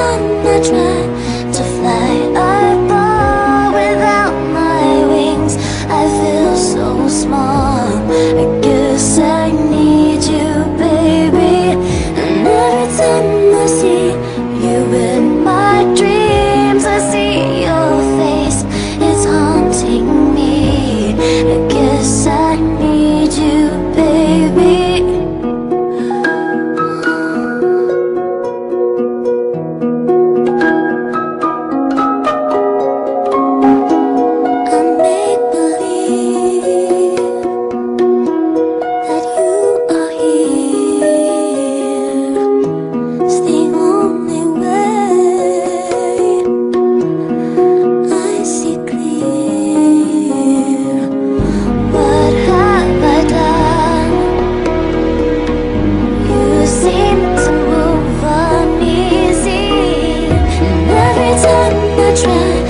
time I try to fly, I fall without my wings. I feel so small. I guess I need you, baby. And every time I see you in my dreams, I see your face, it's haunting me. I guess I need you, baby. Try